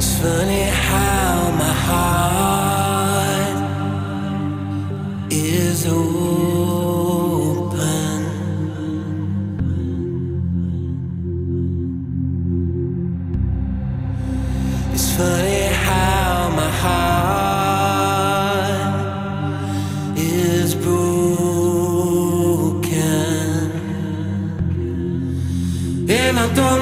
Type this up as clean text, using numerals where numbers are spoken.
It's funny how my heart is open. It's funny how my heart is broken. And I don't